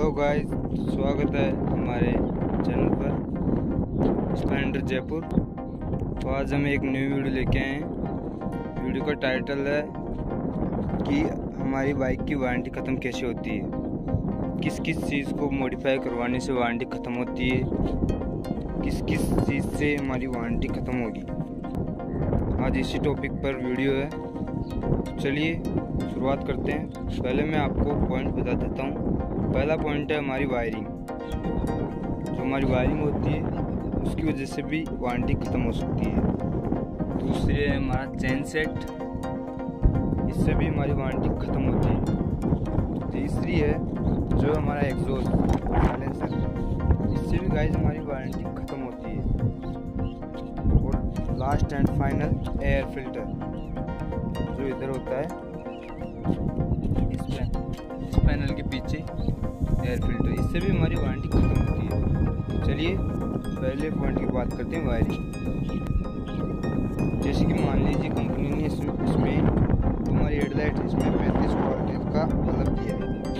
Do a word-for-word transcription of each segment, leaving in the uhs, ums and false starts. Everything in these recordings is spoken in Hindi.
हेलो गाइस, स्वागत है हमारे चैनल पर स्प्लेंडर जयपुर। तो आज हम एक न्यू वीडियो लेके आए हैं। वीडियो का टाइटल है कि हमारी बाइक की वारंटी ख़त्म कैसे होती है, किस किस चीज़ को मॉडिफाई करवाने से वारंटी ख़त्म होती है, किस किस चीज़ से हमारी वारंटी ख़त्म होगी। आज इसी टॉपिक पर वीडियो है। तो चलिए शुरुआत करते हैं। पहले मैं आपको पॉइंट बता देता हूँ। पहला पॉइंट है हमारी वायरिंग। जो हमारी वायरिंग होती है उसकी वजह से भी वारंटी ख़त्म हो सकती है। दूसरी है हमारा चेन सेट, इससे भी हमारी वारंटी ख़त्म होती है। तीसरी है जो हमारा एग्जॉस्ट साइलेंसर, इससे भी गाइस हमारी वारंटी ख़त्म होती है। और last and final air filter जो इधर होता है इस इस पैनल के पीछे एयर फिल्टर, इससे भी हमारी वारंटी ख़त्म होती है। चलिए पहले पॉइंट की बात करते हैं, वायरिंग। जैसे कि मान लीजिए कंपनी ने इसमें इसमें तुम्हारी हेडलाइट इसमें पैंतीस वोल्टेज का बल्ब दिया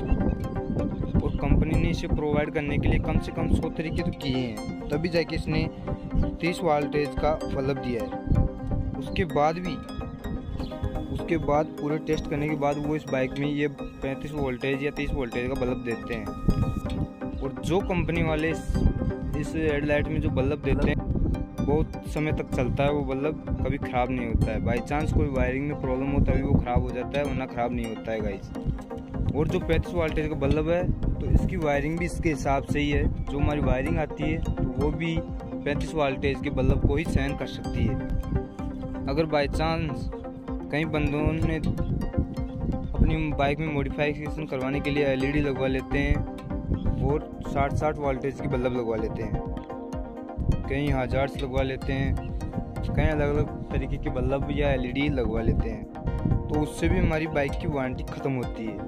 है और कंपनी ने इसे प्रोवाइड करने के लिए कम से कम सौ तरीके तो किए हैं, तभी जाके इसने तीस वोल्टेज का बल्ब दिया है। उसके बाद भी उसके बाद पूरे टेस्ट करने के बाद वो इस बाइक में ये पैंतीस वोल्टेज या तीस वोल्टेज का बल्ब देते हैं। और जो कंपनी वाले इस, इस हेडलाइट में जो बल्ब देते हैं बहुत समय तक चलता है, वो बल्ब कभी ख़राब नहीं होता है। बाई चांस कोई वायरिंग में प्रॉब्लम हो तभी वो ख़राब हो जाता है, वरना ख़राब नहीं होता है गाइस। और जो पैंतीस वोल्टेज का बल्ब है तो इसकी वायरिंग भी इसके हिसाब से ही है। जो हमारी वायरिंग आती है तो वो भी पैंतीस वोल्टेज के बल्ब को ही सहन कर सकती है। अगर बाई चांस कई बंदों ने अपनी बाइक में मॉडिफिकेशन करवाने के लिए एलईडी लगवा लेते हैं और साठ साठ वोल्टेज की बल्ब लगवा लेते हैं, कई हजार्स लगवा लेते हैं, कई अलग अलग तरीके के बल्ब या एलईडी लगवा लेते हैं, तो उससे भी हमारी बाइक की वारंटी ख़त्म होती है।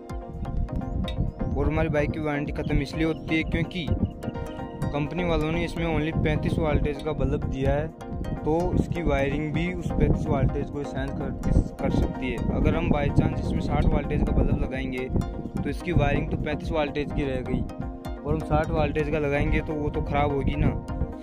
और हमारी बाइक की वारंटी ख़त्म इसलिए होती है क्योंकि कंपनी वालों ने इसमें ओनली पैंतीस वोल्टेज का बल्ब दिया है, तो इसकी वायरिंग भी उस पैंतीस वोल्टेज को सहन कर, कर सकती है। अगर हम बाई चांस इसमें साठ वोल्टेज का बल्ब लगाएंगे तो इसकी वायरिंग तो पैंतीस वोल्टेज की रह गई, और हम साठ वोल्टेज का लगाएंगे तो वो तो ख़राब होगी ना।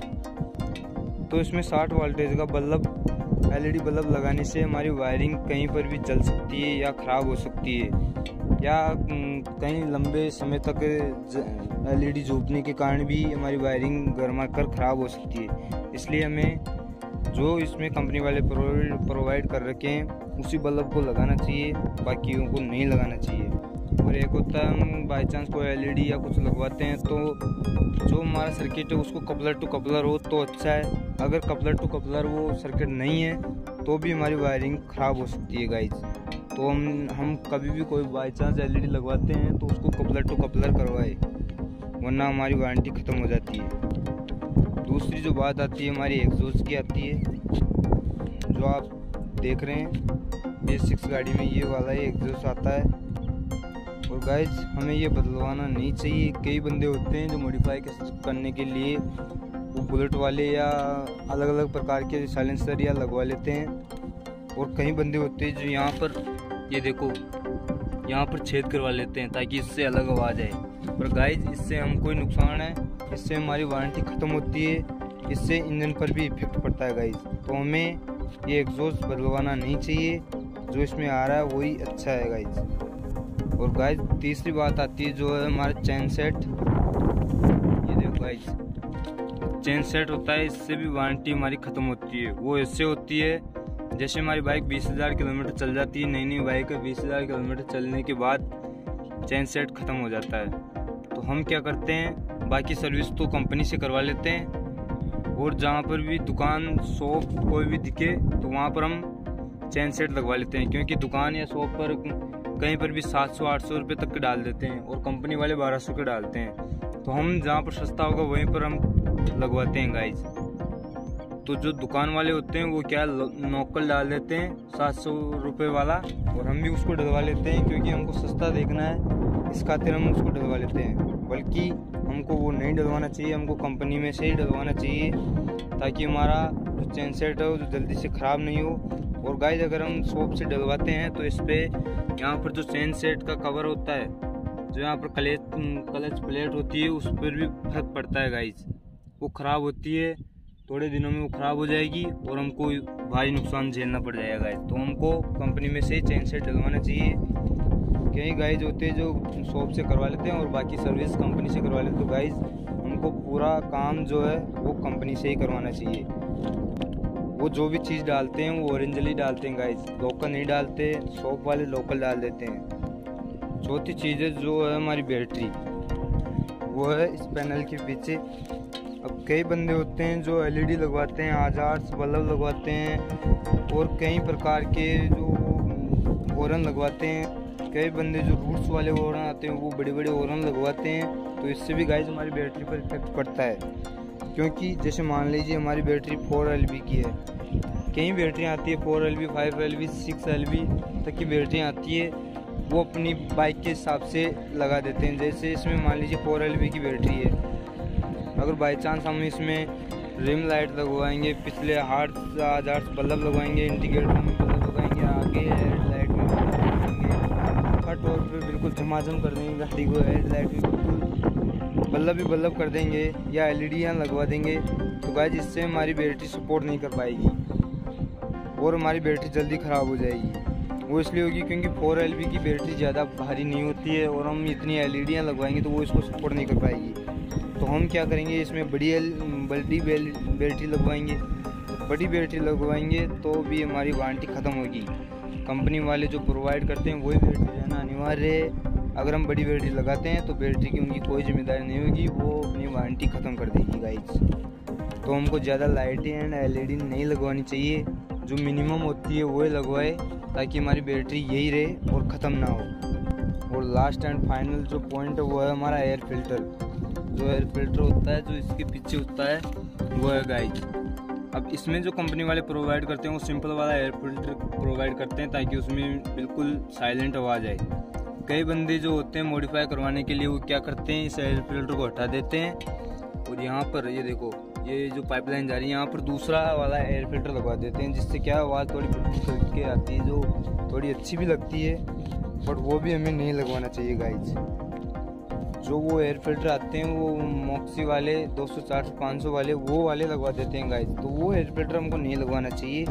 तो इसमें साठ वोल्टेज का बल्ब एलईडी बल्ब लगाने से हमारी वायरिंग कहीं पर भी जल सकती है या ख़राब हो सकती है, या कहीं लंबे समय तक एलईडी झोंकने के कारण भी हमारी वायरिंग गर्मा कर ख़राब हो सकती है। इसलिए हमें जो इसमें कंपनी वाले प्रोवाइड कर रखे हैं उसी बल्ब को लगाना चाहिए, बाकियों को नहीं लगाना चाहिए। और एक होता है हम बाई चांस कोई एलईडी या कुछ लगवाते हैं तो जो हमारा सर्किट है उसको कपलर टू कपलर हो तो अच्छा है। अगर कपलर टू कपलर वो सर्किट नहीं है तो भी हमारी वायरिंग ख़राब हो सकती है गाइज। तो हम हम कभी भी कोई बाई चांस एलईडी लगवाते हैं तो उसको कपलर टू कपलर करवाए, वरना हमारी वारंटी ख़त्म हो जाती है। दूसरी जो बात आती है हमारी एग्जॉस्ट की आती है। जो आप देख रहे हैं ये सिक्स गाड़ी में ये वाला ही एग्जॉस्ट आता है। और गाइज हमें ये बदलवाना नहीं चाहिए। कई बंदे होते हैं जो मॉडिफाई करने के लिए वो बुलेट वाले या अलग अलग प्रकार के साइलेंसर या लगवा लेते हैं, और कई बंदे होते हैं जो यहाँ पर ये देखो यहाँ पर छेद करवा लेते हैं ताकि इससे अलग आवाज़ आए। पर गाइज इससे हम कोई नुकसान है, इससे हमारी वारंटी ख़त्म होती है, इससे इंजन पर भी इफेक्ट पड़ता है गाइज। तो हमें ये एग्जॉस्ट बदलवाना नहीं चाहिए, जो इसमें आ रहा है वही अच्छा है गाइज। और गाइज तीसरी बात आती है जो है हमारा चेन सेट। ये देखो गाइज चेन सेट होता है, इससे भी वारंटी हमारी ख़त्म होती है। वो इससे होती है जैसे हमारी बाइक बीस हज़ार किलोमीटर चल जाती है, नई नई बाइक है, बीस हज़ार किलोमीटर चलने के बाद चेन सेट ख़त्म हो जाता है। तो हम क्या करते हैं, बाकी सर्विस तो कंपनी से करवा लेते हैं, और जहाँ पर भी दुकान शॉप कोई भी दिखे तो वहाँ पर हम चेन सेट लगवा लेते हैं, क्योंकि दुकान या शॉप पर कहीं पर भी सात सौ आठ सौ रुपये तक के डाल देते हैं और कंपनी वाले बारह सौ के डालते हैं। तो हम जहाँ पर सस्ता होगा वहीं पर हम लगवाते हैं गाइज। तो जो दुकान वाले होते हैं वो क्या नोकल डाल देते हैं सात सौ रुपये वाला, और हम भी उसको डलवा लेते हैं क्योंकि हमको सस्ता देखना है, इस खातिर हम उसको डलवा लेते हैं। बल्कि हमको वो नहीं डलवाना चाहिए, हमको कंपनी में से ही डलवाना चाहिए ताकि हमारा जो चेन सेट है वो जल्दी से ख़राब नहीं हो। और गाइज अगर हम शॉप से डलवाते हैं तो इस पर यहाँ पर जो चेन सेट का कवर होता है जो यहाँ पर क्लच क्लच प्लेट होती है उस पर भी फर्क पड़ता है गाइज। वो ख़राब होती है, थोड़े दिनों में वो ख़राब हो जाएगी और हमको भारी नुकसान झेलना पड़ जाएगा गाइज। तो हमको कंपनी में से चेन सेट डलवाना चाहिए। कई गाइज होते हैं जो शॉप से करवा लेते हैं और बाकी सर्विस कंपनी से करवा लेते हैं। तो गाइज हमको पूरा काम जो है वो कंपनी से ही करवाना चाहिए। वो जो भी चीज़ डालते हैं वो ओरिजिनली डालते हैं गाइज, लोकल नहीं डालते। शॉप वाले लोकल डाल देते हैं। चौथी चीज़ है जो है हमारी बैटरी, वो है इस पैनल के पीछे। अब कई बंदे होते हैं जो एलईडी लगवाते हैं, आजार्स बल्ब लगवाते हैं और कई प्रकार के जो हॉर्न लगवाते हैं। कई बंदे जो रूट्स वाले हॉर्न आते हैं वो बड़े बड़े हॉर्न लगवाते हैं। तो इससे भी गाइस हमारी बैटरी पर इफेक्ट पड़ता है, क्योंकि जैसे मान लीजिए हमारी बैटरी फोर एल बी की है, कई बैटरी आती है four L B, five L B, six L B तक की बैटरी आती है। वो अपनी बाइक के हिसाब से लगा देते हैं। जैसे इसमें मान लीजिए फोर एल बी की बैटरी है, अगर बाई चांस हम इसमें रिम लाइट लगवाएंगे, पिछले हार्ट आजार्स बल्ब लगवाएंगे, इंडिकेटर में बल्ब लगाएंगे, आगे हेड लाइट में कट और पे बिल्कुल झमाझम कर देंगे गाड़ी को, हेड लाइट में बिल्कुल बल्ब भी बल्ब कर देंगे या एलईडियाँ लगवा देंगे, तो गाइस इससे हमारी बैटरी सपोर्ट नहीं कर पाएगी और हमारी बैटरी जल्दी ख़राब हो जाएगी। वो इसलिए होगी क्योंकि फोर एल बी की बैटरी ज़्यादा भारी नहीं होती है और हम इतनी एलईडियाँ लगवाएंगे तो वो इसको सपोर्ट नहीं कर पाएगी। तो हम क्या करेंगे, इसमें बड़ी एल बड़ी बैटरी लगवाएंगे। तो बड़ी बैटरी लगवाएंगे तो भी हमारी वारंटी ख़त्म होगी। कंपनी वाले जो प्रोवाइड करते हैं वही बैटरी रहना अनिवार्य है। अगर हम बड़ी बैटरी लगाते हैं तो बैटरी की उनकी कोई जिम्मेदारी नहीं होगी, वो अपनी वारंटी ख़त्म कर देगी गाइस। तो हमको ज़्यादा लाइटें एंड एलईडी नहीं लगवानी चाहिए, जो मिनिमम होती है वही लगवाए ताकि हमारी बैटरी यही रहे और ख़त्म ना हो। और लास्ट एंड फाइनल जो पॉइंट है वो है हमारा एयर फिल्टर। जो एयर फिल्टर होता है जो इसके पीछे होता है वो है गाइस। अब इसमें जो कंपनी वाले प्रोवाइड करते हैं वो सिंपल वाला एयर फिल्टर प्रोवाइड करते हैं ताकि उसमें बिल्कुल साइलेंट आवाज़ आए। कई बंदे जो होते हैं मॉडिफाई करवाने के लिए वो क्या करते हैं, इस एयर फिल्टर को हटा देते हैं और यहाँ पर ये देखो ये जो पाइपलाइन जा रही है यहाँ पर दूसरा वाला एयर फिल्टर लगवा देते हैं, जिससे क्या आवाज़ थोड़ी चल के आती है जो थोड़ी अच्छी भी लगती है, बट वो भी हमें नहीं लगवाना चाहिए गाइज। जो वो एयर फिल्टर आते हैं वो मॉक्सी वाले दो सौ, चार सौ, पाँच सौ वाले वो वाले लगवा देते हैं गाइज। तो वो एयर फिल्टर हमको नहीं लगवाना चाहिए।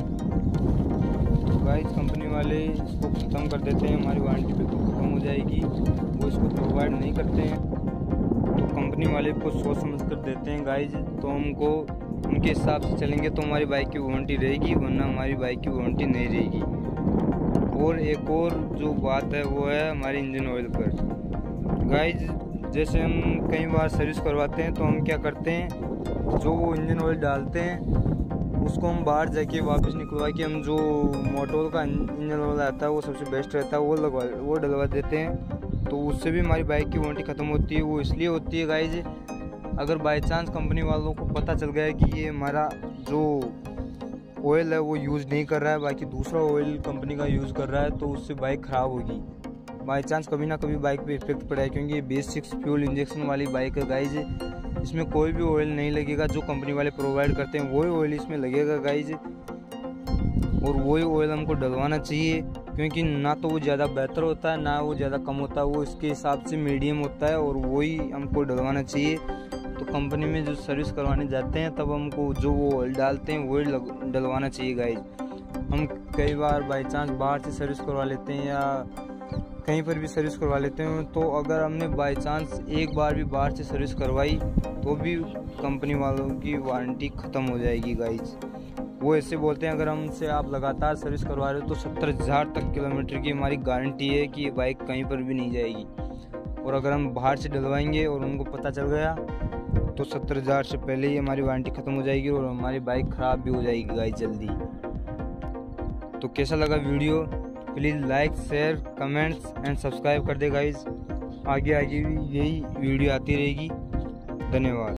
तो गाइज कंपनी वाले इसको ख़त्म कर देते हैं, हमारी वारंटी बिल्कुल ख़त्म हो जाएगी। वो इसको प्रोवाइड नहीं करते हैं, तो कंपनी वाले को सोच समझ कर देते हैं गाइज। तो हमको उनके हिसाब से चलेंगे तो हमारी बाइक की वारंटी रहेगी, वरना हमारी बाइक की वारंटी नहीं रहेगी। और एक और जो बात है वो है हमारे इंजन ऑयल पर गाइज। जैसे हम कई बार सर्विस करवाते हैं तो हम क्या करते हैं, जो वो इंजन ऑयल डालते हैं उसको हम बाहर जाके वापस निकलवा के हम जो मोटोल का इंजन ऑयल आता है वो सबसे बेस्ट रहता है वो लगवा वो डलवा देते हैं। तो उससे भी हमारी बाइक की वारंटी ख़त्म होती है। वो इसलिए होती है गाइज, अगर बाई चांस कंपनी वालों को पता चल गया कि ये हमारा जो ऑयल है वो यूज़ नहीं कर रहा है, बाकी दूसरा ऑयल कंपनी का यूज़ कर रहा है, तो उससे बाइक ख़राब होगी। बाई चांस कभी ना कभी बाइक पे इफेक्ट पड़ा है, क्योंकि ये बेस सिक्स फ्यूल इंजेक्शन वाली बाइक है गाइज। इसमें कोई भी ऑयल नहीं लगेगा, जो कंपनी वाले प्रोवाइड करते हैं वही ऑयल इसमें लगेगा गाइज। और वही ऑयल हमको डलवाना चाहिए, क्योंकि ना तो वो ज़्यादा बेहतर होता है ना वो ज़्यादा कम होता है, वो इसके हिसाब से मीडियम होता है और वही हमको डलवाना चाहिए। तो कंपनी में जो सर्विस करवाने जाते हैं तब हमको जो वो ऑयल डालते हैं वही डलवाना चाहिए गाइज। हम कई बार बाई चांस बाहर से सर्विस करवा लेते हैं या कहीं पर भी सर्विस करवा लेते हैं, तो अगर हमने बाई चांस एक बार भी बाहर से सर्विस करवाई तो भी कंपनी वालों की वारंटी ख़त्म हो जाएगी गाइज। वो ऐसे बोलते हैं अगर हमसे आप लगातार सर्विस करवा रहे हो तो सत्तर हज़ार तक किलोमीटर की हमारी गारंटी है कि ये बाइक कहीं पर भी नहीं जाएगी। और अगर हम बाहर से डलवाएंगे और उनको पता चल गया तो सत्तर हज़ार से पहले ही हमारी वारंटी ख़त्म हो जाएगी और हमारी बाइक ख़राब भी हो जाएगी गाइज जल्दी। तो कैसा लगा video, please like share comments and subscribe कर दे गाइज। आगे आगे भी यही वीडियो आती रहेगी। धन्यवाद।